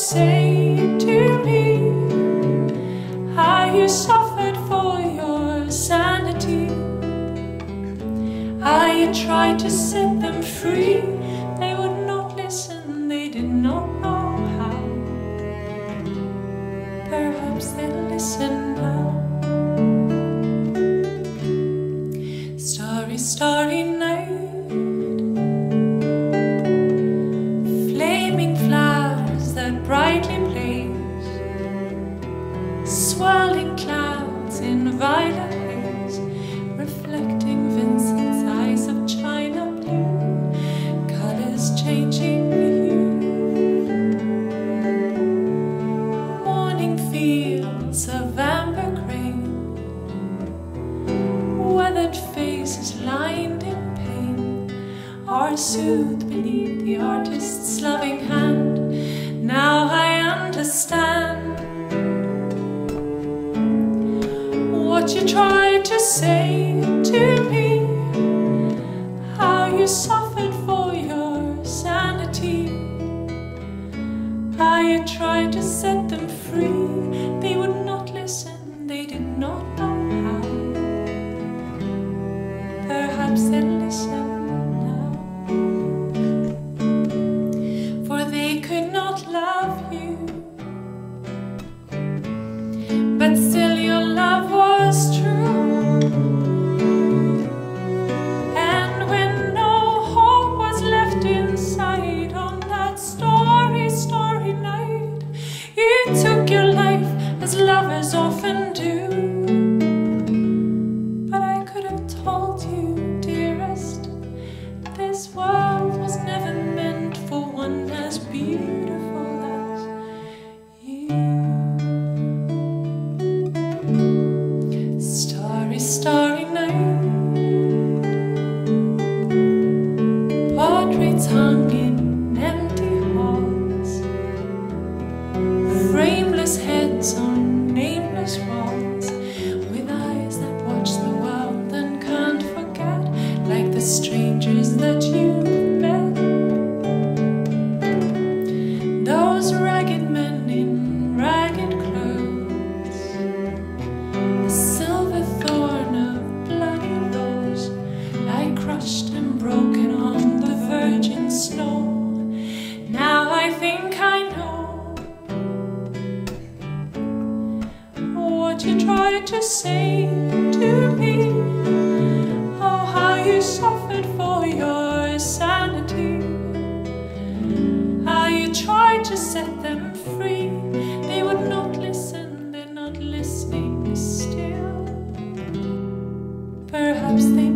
say to me how you suffered for your sanity, how you tried to set them free. They would not listen, they did not know how. Perhaps they'll listen now. Starry, starry night, flaming flowers that brightly blaze, swirling clouds in violet haze, reflecting Vincent's eyes of china blue, colors changing hue. Morning fields of amber grain, weathered faces lined in pain, are soothed beneath the artist's loving hand. Now I understand what you tried to say to me, how you suffered for your sanity, how you tried to set them free. They would not listen, they did not know how. Perhaps they'll listen now, for they could not love you, but still your love was true. And when no hope was left inside on that starry, starry night, you took your life as lovers often do. But I could have told you, dearest, this world was never meant for one as beautiful as you. Starry, starry night, portraits hung in empty halls, frameless heads on nameless walls, with eyes that watch the world and can't forget, like the strangers that you've met. Those ragged men in ragged clothes, the silver thorn of bloody rose, lie crushed and broken on the virgin snow. Now I think I know what you tried to say to me, oh, how you suffered for your sanity, how you tried to set them free. They would not listen, they're not listening still. Perhaps they